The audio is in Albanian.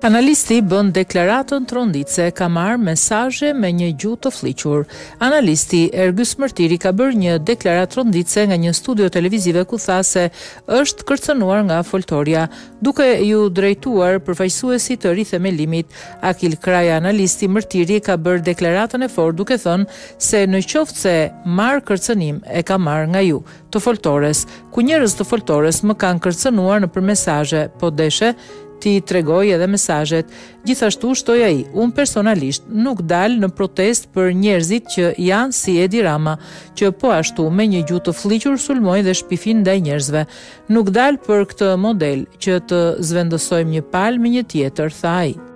Analisti bën deklaratën tronditse, ka marrë mesazhe me një gjuhë të fliqur. Analisti Ergys Mërtiri ka bërë një deklaratë tronditse nga një studio televizive ku tha se është kërcënuar nga foltorja, duke ju drejtuar përfaqësuesit të rithemelimit. Akil Kraja, analisti Mërtiri, ka bërë deklaratën e fortë duke thënë se në qoftë se marr kërcënim e ka marrë nga ju, të foltores, ku njerëz të foltores më kanë kërcënuar nëpër mesazhe, po deshe ti tregoj edhe mesazhet. Gjithashtu shtoi ai, unë personalisht nuk dal në protest për njerëzit që janë si Edi Rama, që po ashtu me një gjuhë të fliqur sulmojnë dhe shpifin ndaj njerëzve. Nuk dal për këtë model që të zvendësojmë një palë me një tjetër, tha ai.